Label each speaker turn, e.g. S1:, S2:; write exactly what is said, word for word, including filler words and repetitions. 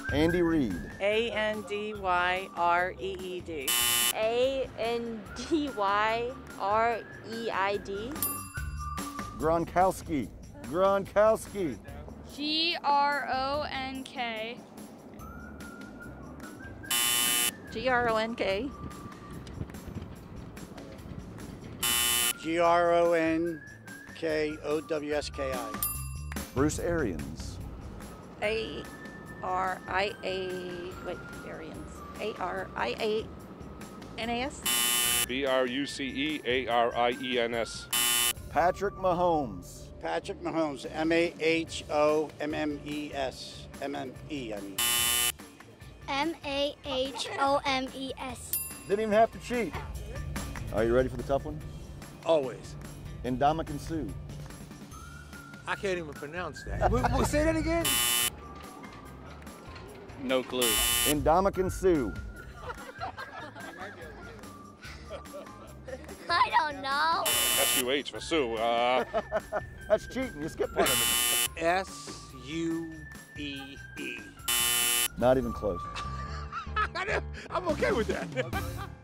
S1: Andy Reid.
S2: A N D Y R E E D.
S3: A N D Y R E I D.
S1: Gronkowski. Gronkowski.
S4: G R O N K.
S2: G R O N K.
S5: G R O N K O W S K I.
S1: Bruce Arians.
S2: A R I A, wait, Arians. A R I A N A S.
S6: B R U C E A R I E N S.
S1: Patrick Mahomes.
S5: Patrick Mahomes. M A H O M M E S. M M E, I mean.
S7: M A H O M E S.
S1: Didn't even have to cheat. Are you ready for the tough one?
S8: Always.
S1: Ndamukong Suh.
S8: I can't even pronounce that. We'll, we'll say that again?
S6: No clue.
S1: Ndamukong Suh.
S7: I don't know.
S6: S U H for Sue. Uh,
S1: That's cheating. You skipped part of it.
S8: S U E E.
S1: Not even close.
S8: I'm okay with that.